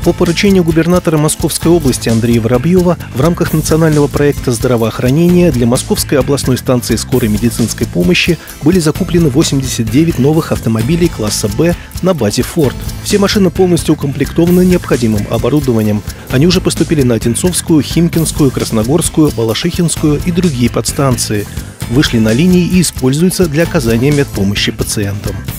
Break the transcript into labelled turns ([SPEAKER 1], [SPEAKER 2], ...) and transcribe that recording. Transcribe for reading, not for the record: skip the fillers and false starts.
[SPEAKER 1] По поручению губернатора Московской области Андрея Воробьева в рамках национального проекта здравоохранения для Московской областной станции скорой медицинской помощи были закуплены 89 новых автомобилей класса «Б» на базе «Форд». Все машины полностью укомплектованы необходимым оборудованием. Они уже поступили на Одинцовскую, Химкинскую, Красногорскую, Балашихинскую и другие подстанции. Вышли на линии и используются для оказания медпомощи пациентам.